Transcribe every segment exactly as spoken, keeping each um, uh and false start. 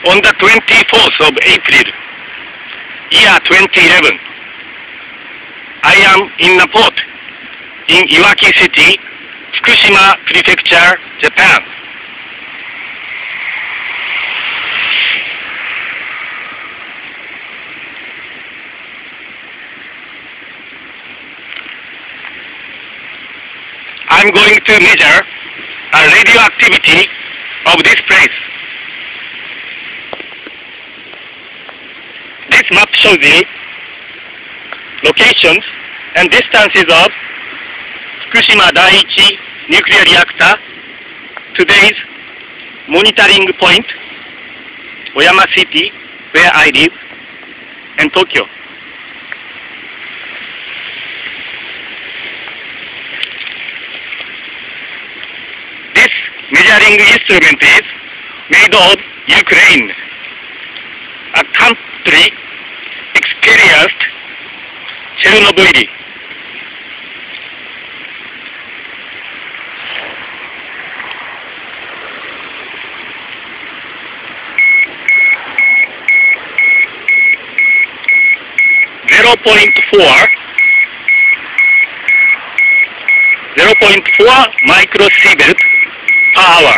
On the twenty-fourth of April, year twenty eleven, I am in a port in Iwaki City, Fukushima Prefecture, Japan. I'm going to measure a radioactivity of this place. This map shows you locations and distances of Fukushima Daiichi nuclear reactor, today's monitoring point, Oyama City, where I live, and Tokyo. This measuring instrument is made of Ukraine, a country experienced Chernobyl. zero point four zero point four microSv per hour.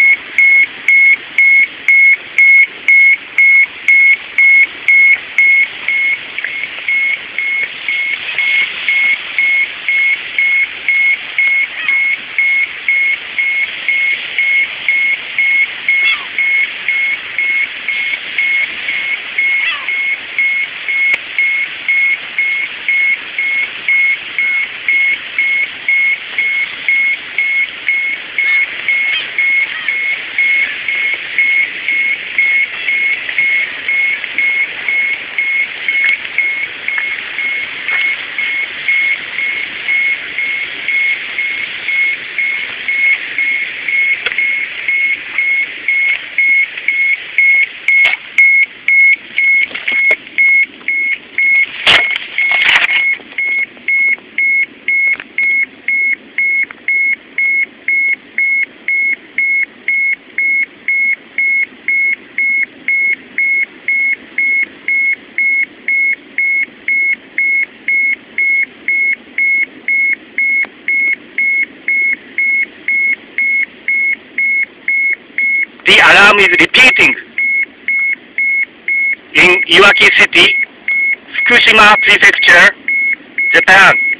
The alarm is repeating in Iwaki City, Fukushima Prefecture, Japan.